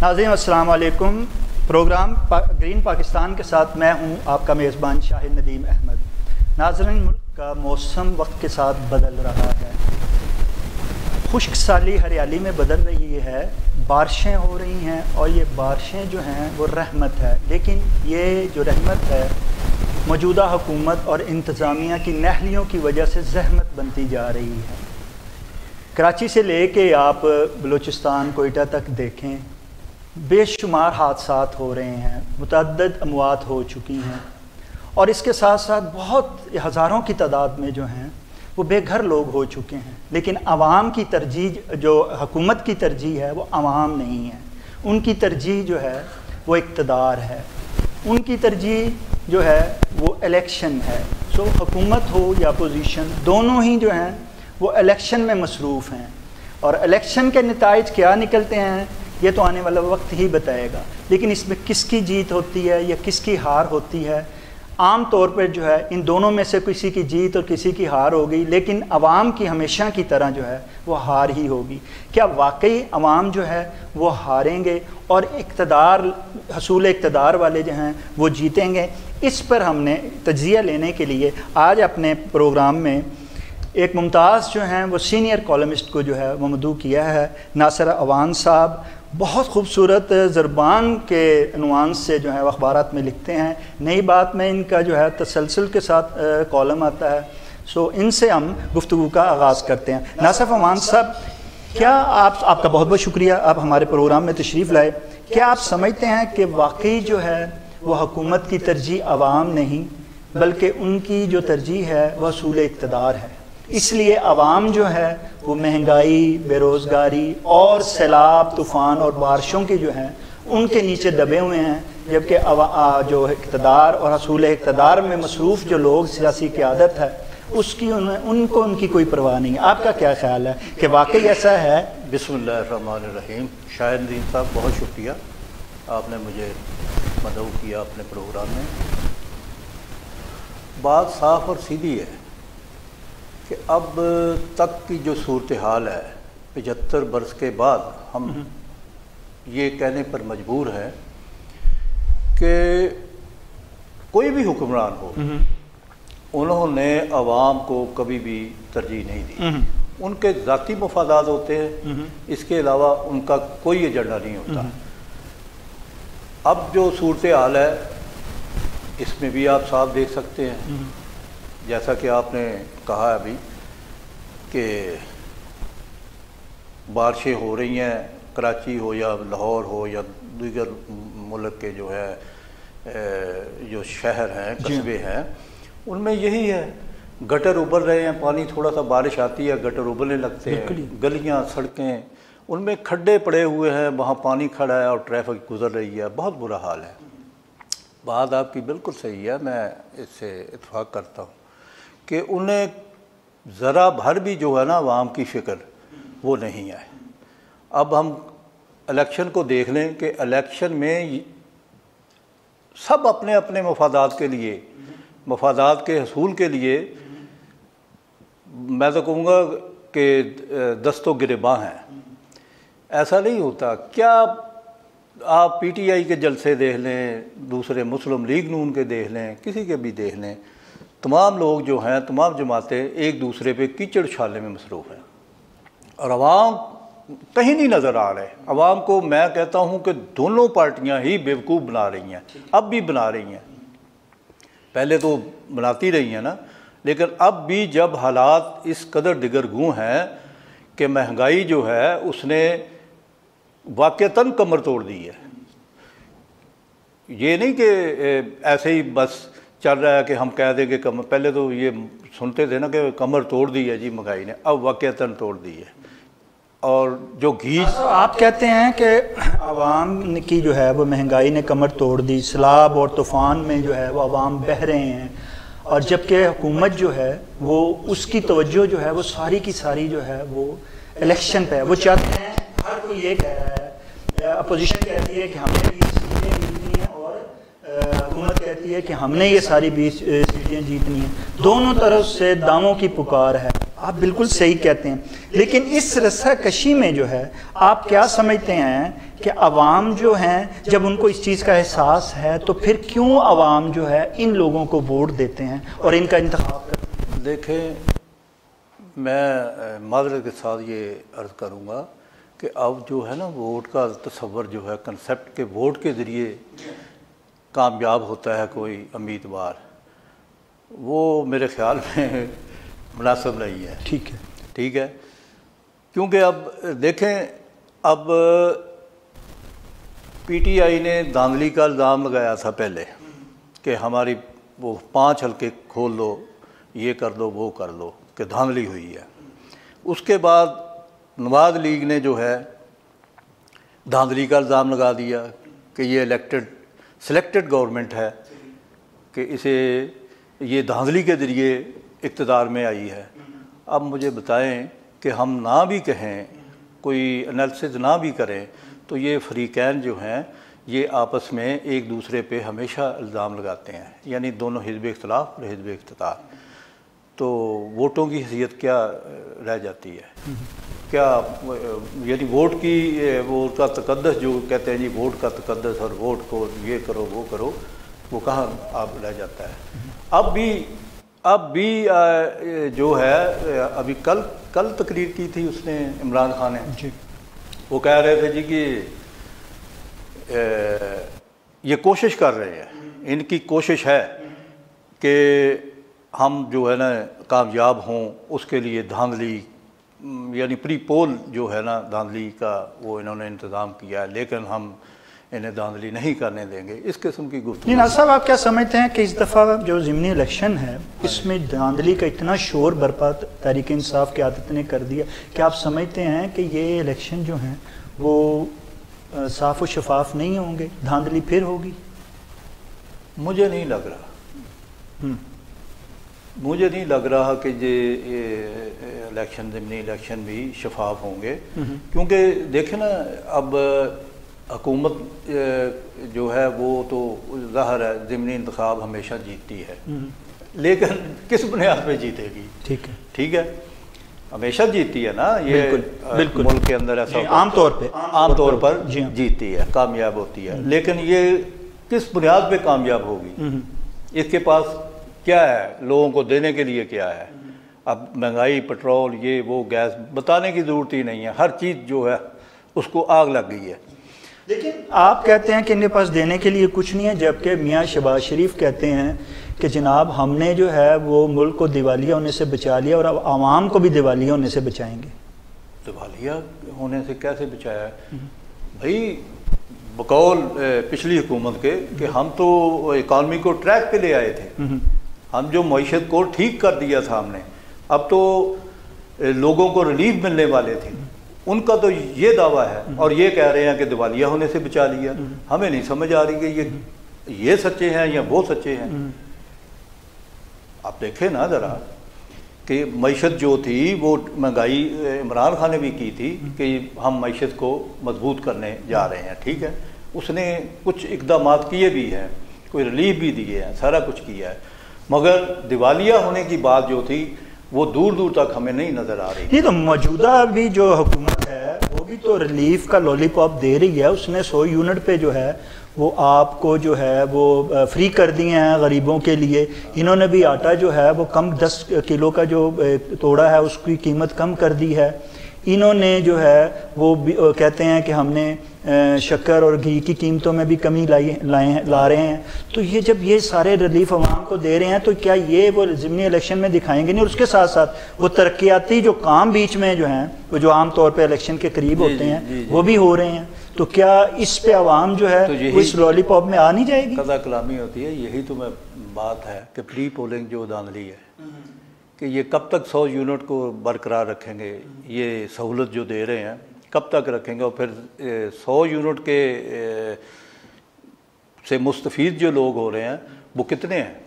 नाज़रीन अस्सलाम वालेकुम। प्रोग्राम ग्रीन पाकिस्तान के साथ मैं हूं आपका मेज़बान शाहिद नदीम अहमद। नाज़रीन, मुल्क का मौसम वक्त के साथ बदल रहा है। खुश्क साली हरियाली में बदल रही है, बारिशें हो रही हैं और ये बारिशें जो हैं वो रहमत है। लेकिन ये जो रहमत है मौजूदा हुकूमत और इंतज़ामिया की नाहलियों की वजह से ज़हमत बनती जा रही है। कराची से ले के आप बलूचिस्तान कोयटा तक देखें, बेशुमार हादसात हो रहे हैं, मुतअद्दिद अमवात हो चुकी हैं और इसके साथ साथ बहुत हज़ारों की तादाद में जो हैं वो बेघर लोग हो चुके हैं। लेकिन आवाम की तरजीह, जो हुकूमत की तरजीह है वो आवाम नहीं है, उनकी तरजीह जो है वो इक़्तिदार है, उनकी तरजीह जो है वो इलेक्शन है। सो हुकूमत हो या अपोजिशन, दोनों ही जो हैं वो इलेक्शन में मसरूफ़ हैं और इलेक्शन के नताइज क्या निकलते हैं ये तो आने वाला वक्त ही बताएगा। लेकिन इसमें किसकी जीत होती है या किसकी हार होती है, आम तौर पर जो है इन दोनों में से किसी की जीत और किसी की हार होगी, लेकिन अवाम की हमेशा की तरह जो है वो हार ही होगी। क्या वाकई अवाम जो है वो हारेंगे और इक़्तिदार, हसूल इक़्तिदार वाले जो हैं वो जीतेंगे? इस पर हमने तज्ज़िया लेने के लिए आज अपने प्रोग्राम में एक मुमताज़ जो हैं वो सीनियर कॉलमिस्ट को जो है वो मदऊ किया है, नासिर अवान साहब। बहुत खूबसूरत ज़रबान के अनुवान से जो है वो अखबारात में लिखते हैं। नई बात में इनका जो है तसलसल के साथ कॉलम आता है। सो इनसे हम गुफ्तगू का आगाज़ करते हैं। नासिर अवान साहब, क्या आपका बहुत बहुत शुक्रिया, आप हमारे प्रोग्राम में तशरीफ़ लाए। क्या आप समझते हैं कि वाकई जो है वो हुकूमत की तरजीह आवाम नहीं बल्कि उनकी जो तरजीह है वह हसूल इक़्तिदार है, इसलिए अवाम जो है वो महंगाई, बेरोज़गारी और सैलाब, तूफ़ान और बारिशों के जो हैं उनके नीचे दबे हुए हैं, जबकि जो इक़्तिदार और हसूल इक़्तिदार में मसरूफ़ जो लोग, सियासी क़यादत है उसकी उनको उनकी कोई परवाह नहीं है। आपका क्या ख्याल है कि वाकई ऐसा है? बिस्मिल्लाहिर्रहमानिर्रहीम। शाहिद नदीम साहब, बहुत शुक्रिया, आपने मुझे मदऊ किया अपने प्रोग्राम में। बात साफ़ और सीधी है कि अब तक की जो सूरत हाल है 75 बरस के बाद हम ये कहने पर मजबूर हैं कि कोई भी हुक्मरान हो उन्होंने अवाम को कभी भी तरजीह नहीं दी। उनके ज़ाती मफादात होते हैं, इसके अलावा उनका कोई एजेंडा नहीं होता। अब जो सूरत हाल है इसमें भी आप साफ देख सकते हैं, जैसा कि आपने कहा अभी कि बारिशें हो रही हैं, कराची हो या लाहौर हो या दीगर मुल्क के जो है जो शहर हैं, कस्बे हैं, उनमें यही है, गटर उबल रहे हैं, पानी थोड़ा सा बारिश आती है गटर उबलने लगते हैं, गलियां, सड़कें, उनमें खड्डे पड़े हुए हैं, वहाँ पानी खड़ा है और ट्रैफिक गुजर रही है, बहुत बुरा हाल है। बात आपकी बिल्कुल सही है, मैं इससे इत्तेफाक करता हूँ कि उन्हें ज़रा भर भी जो है ना आवाम की फ़िक्र वो नहीं है। अब हम इलेक्शन को देख लें कि इलेक्शन में सब अपने अपने मफादात के लिए, मफादात के हसूल के लिए, मैं तो कहूँगा कि दस्तो गिरेबां हैं। ऐसा नहीं होता। क्या आप PTI के जलसे देख लें, दूसरे मुस्लिम लीग नून के देख लें, किसी के भी देख लें, तमाम लोग जो हैं, तमाम जमातें एक दूसरे पे कीचड़ उछालने में मसरूफ़ हैं और अवाम कहीं नहीं नज़र आ रहे। अवाम को मैं कहता हूँ कि दोनों पार्टियाँ ही बेवकूफ़ बना रही हैं, अब भी बना रही हैं, पहले तो बनाती रही हैं ना, लेकिन अब भी जब हालात इस कदर दिगरगूं हैं कि महंगाई जो है उसने वाक़तन कमर तोड़ दी है। ये नहीं कि ऐसे ही बस चल रहा है कि हम कह दें कि कमर, पहले तो ये सुनते थे ना कि कमर तोड़ दी है जी महंगाई ने, अब वाक़तन तोड़ दी है। और जो घी आप कहते हैं कि आवाम की जो है वो महंगाई ने कमर तोड़ दी, सैलाब और तूफ़ान में जो है वो आवाम बह रहे हैं, और जबकि हुकूमत जो है वो उसकी तवज्जो जो है वो सारी की सारी जो है वो इलेक्शन पे है। वो चाहते हैं, हर कोई ये कह रहा है, अपोजिशन कहती है कि हमने 20 सीटें जीतनी है और हुकूमत कहती है कि हमने ये सारी 20 सीटें जीतनी है। दोनों तरफ से दावों की पुकार है। آپ بالکل صحیح کہتے ہیں، لیکن اس رسہ کشی میں جو ہے آپ کیا سمجھتے ہیں کہ عوام جو ہیں جب ان کو اس چیز کا احساس ہے تو پھر کیوں عوام جو ہے ان لوگوں کو ووٹ دیتے ہیں اور ان کا انتخاب کرتے ہیں؟ دیکھیں، میں معذرت کے ساتھ یہ عرض کروں گا کہ اب جو ہے نا ووٹ کا تصور جو ہے کنسیپٹ کے ووٹ کے ذریعے کامیاب ہوتا ہے کوئی امیدوار، وہ میرے خیال میں مناسب نہیں ہے۔ ٹھیک ہے، کیونکہ اب دیکھیں، اب پی ٹی آئی نے دھاندلی کا الزام لگایا تھا پہلے کہ ہماری وہ 5 حلقے کھول دو، یہ کر دو وہ کر دو، کہ دھاندلی ہوئی ہے۔ اس کے بعد نواز لیگ نے جو ہے دھاندلی کا الزام لگا دیا کہ یہ سلیکٹڈ گورنمنٹ ہے، کہ اسے یہ دھاندلی کے ذریعے اقتدار میں آئی ہے۔ اب مجھے بتائیں کہ ہم نہ بھی کہیں، کوئی انالیسز نہ بھی کریں، تو یہ فریقین جو ہیں یہ آپس میں ایک دوسرے پہ ہمیشہ الزام لگاتے ہیں، یعنی دونوں حزب اختلاف اور حزب اقتدار، تو ووٹوں کی حیثیت کیا رہ جاتی ہے؟ کیا یعنی ووٹ کا تقدس جو کہتے ہیں جی ووٹ کا تقدس اور ووٹ کو یہ کرو وہ کرو، وہ کہاں آپ رہ جاتا ہے؟ اب بھی جو ہے ابھی کل تقریر کی تھی اس نے عمران خان نے جی، وہ کہہ رہے تھے جی کہ یہ کوشش کر رہے ہیں، ان کی کوشش ہے کہ ہم جو ہے نا کامیاب ہوں، اس کے لیے دھاندلی یعنی پری پول جو ہے نا دھاندلی کا وہ انہوں نے انتظام کیا ہے، لیکن ہم انہیں دھاندلی نہیں کرنے دیں گے، اس قسم کی گفتگو۔ ناصر صاحب، آپ کیا سمجھتے ہیں کہ اس دفعہ جو ضمنی الیکشن ہے اس میں دھاندلی کا اتنا شور برپا تحریک انصاف کی قیادت نے کر دیا کہ آپ سمجھتے ہیں کہ یہ الیکشن جو ہیں وہ صاف و شفاف نہیں ہوں گے، دھاندلی پھر ہوگی؟ مجھے نہیں لگ رہا، مجھے نہیں لگ رہا کہ یہ ضمنی الیکشن بھی شفاف ہوں گے، کیونکہ دیکھیں نا اب حکومت جو ہے وہ تو ظاہر ہے ضمنی انتخاب ہمیشہ جیتتی ہے، لیکن کس بنیاد پہ جیتے گی؟ ٹھیک ہے، ہمیشہ جیتتی ہے نا، یہ ملک کے اندر ایسا عام طور پر جیتتی ہے، کامیاب ہوتی ہے، لیکن یہ کس بنیاد پہ کامیاب ہوگی؟ اس کے پاس کیا ہے لوگوں کو دینے کے لیے؟ کیا ہے؟ اب مہنگائی، پٹرول، یہ وہ گیس بتانے کی ضرورت ہی نہیں ہے، ہر چیز جو ہے اس کو آگ لگ گئی ہے۔ لیکن آپ کہتے ہیں کہ ان کے پاس دینے کے لیے کچھ نہیں ہے، جبکہ میاں شہباز شریف کہتے ہیں کہ جناب ہم نے جو ہے وہ ملک کو دیوالیہ ہونے سے بچا لیا اور اب عوام کو بھی دیوالیہ ہونے سے بچائیں گے۔ دیوالیہ ہونے سے کیسے بچایا ہے بھائی؟ بقول پچھلی حکومت کے کہ ہم تو اکانومی کو ٹریک پہ لے آئے تھے، ہم جو معیشت کو ٹھیک کر دیا تھا ہم نے، اب تو لوگوں کو ریلیف ملنے والے تھے، ان کا تو یہ دعویٰ ہے اور یہ کہہ رہے ہیں کہ دیوالیہ ہونے سے بچا لیا۔ ہمیں نہیں سمجھ آ رہی کہ یہ سچے ہیں یا وہ سچے ہیں۔ آپ دیکھیں نا ذرا کہ معیشت جو تھی وہ مہنگائی عمران خان نے بھی کی تھی کہ ہم معیشت کو مضبوط کرنے جا رہے ہیں، ٹھیک ہے، اس نے کچھ اقدامات کیے بھی ہیں، کوئی ریلیف بھی دیے ہیں، سارا کچھ کیا ہے، مگر دیوالیہ ہونے کی بات جو تھی وہ دور دور تک ہمیں نہیں نظر آ رہی۔ یہ تو موجودہ بھی جو حکومت ہے وہ بھی تو ریلیف کا لولی پاپ دے رہی ہے، اس نے 100 یونٹ پہ جو ہے وہ آپ کو جو ہے وہ فری کر دیے ہیں غریبوں کے لیے۔ انہوں نے بھی آٹا جو ہے وہ کم 10 کلو کا جو توڑا ہے اس کی قیمت کم کر دی ہے۔ انہوں نے جو ہے وہ کہتے ہیں کہ ہم نے شکر اور گھی کی قیمتوں میں بھی کمی لا رہے ہیں۔ تو یہ جب یہ سارے ریلیف عوام کو دے رہے ہیں تو کیا یہ وہ ضمنی الیکشن میں دکھائیں گے نہیں؟ اور اس کے ساتھ ساتھ وہ ترقیاتی جو کام بیچ میں جو ہیں وہ جو عام طور پہ الیکشن کے قریب ہوتے ہیں وہ بھی ہو رہے ہیں، تو کیا اس پہ عوام جو ہے وہ اس لولی پاپ میں آ نہیں جائے گی؟ قضا کلامی ہوتی ہے، یہی تو میں بات ہے کہ پری پولنگ جو دھاندلی ہے کہ یہ کب تک 100 یونٹ کو برقرار رکھیں گے؟ یہ سہولت جو دے رہے ہیں کب تک رکھیں گے؟ اور پھر 100 یونٹ کے سے مستفید جو لوگ ہو رہے ہیں وہ کتنے ہیں؟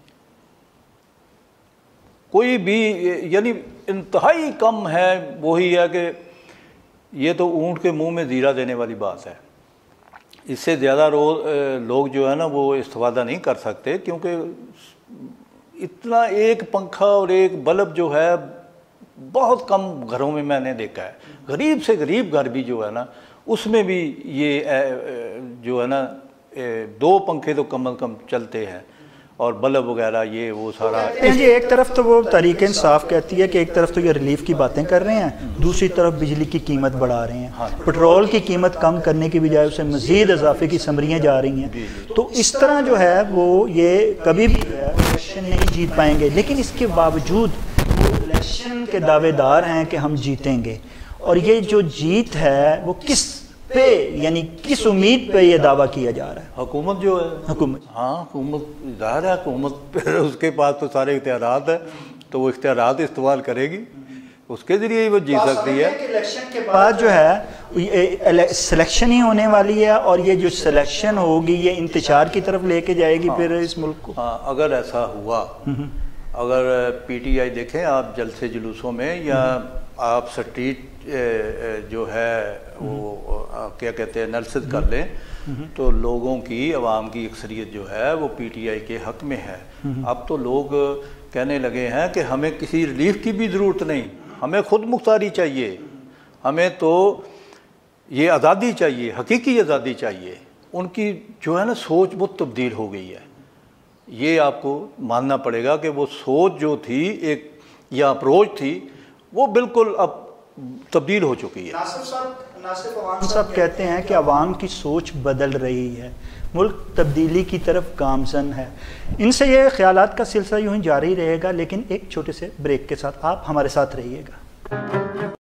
کوئی بھی یعنی انتہائی کم ہے۔ وہی ہے کہ یہ تو اونٹ کے منہ میں زیرہ دینے والی بات ہے، اس سے زیادہ لوگ جو ہے نا وہ استفادہ نہیں کر سکتے، کیونکہ اتنا ایک پنکھا اور ایک بلب جو ہے بہت کم گھروں میں میں نے دیکھا ہے، غریب سے غریب گھر بھی جو ہے نا اس میں بھی یہ جو ہے نا 2 پنکھے تو کم از کم چلتے ہیں اور بلب وغیرہ یہ وہ سارا۔ جی ایک طرف تو وہ تحریک انصاف کہتی ہے کہ ایک طرف تو یہ ریلیف کی باتیں کر رہے ہیں، دوسری طرف بجلی کی قیمت بڑھا رہے ہیں، پٹرول کی قیمت کم کرنے کی بجائے اسے مزید اضافے کی سمریاں جا رہی ہیں۔ تو اس طرح جو ہے وہ یہ کبھی بھی الیکشن نہیں جیت پائیں گے، لیکن اس کے باوجود وہ الیکشن کے دعوے دار ہیں کہ ہم جیتیں گے، اور یہ جو جیت ہے وہ کس پہ یعنی کس امید پہ یہ دعویٰ کیا جا رہا ہے؟ حکومت جو ہے، حکومت، ہاں حکومت ظاہر ہے، حکومت پھر اس کے پاس تو سارے اختیارات ہیں، تو وہ اختیارات استعمال کرے گی، اس کے ذریعے ہی وہ جیت سکتی ہے۔ الیکشن کے بعد جو ہے سلیکشن ہی ہونے والی ہے، اور یہ جو سلیکشن ہوگی یہ انتشار کی طرف لے کے جائے گی پھر اس ملک کو۔ ہاں اگر ایسا ہوا، اگر پی ٹی آئی دیکھیں آپ جلسے جلوسوں میں یا آپ سٹریٹ جو ہے وہ کیا کہتے ہیں انالیسس کر لیں تو لوگوں کی، عوام کی اکثریت جو ہے وہ پی ٹی آئی کے حق میں ہے۔ اب تو لوگ کہنے لگے ہیں کہ ہمیں کسی ریلیف کی بھی ضرورت نہیں، ہمیں خود مختاری چاہیے، ہمیں تو یہ آزادی چاہیے، حقیقی آزادی چاہیے۔ ان کی جو ہے نا سوچ بہت تبدیل ہو گئی ہے، یہ آپ کو ماننا پڑے گا کہ وہ سوچ جو تھی ایک یا اپروچ تھی وہ بالکل اب تبدیل ہو چکی ہے۔ ناصف عوام صاحب کہتے ہیں کہ عوام کی سوچ بدل رہی ہے، ملک تبدیلی کی طرف گامزن ہے۔ ان سے یہ خیالات کا سلسلہ یوں ہی جاری رہے گا، لیکن ایک چھوٹے سے بریک کے ساتھ آپ ہمارے ساتھ رہیے گا۔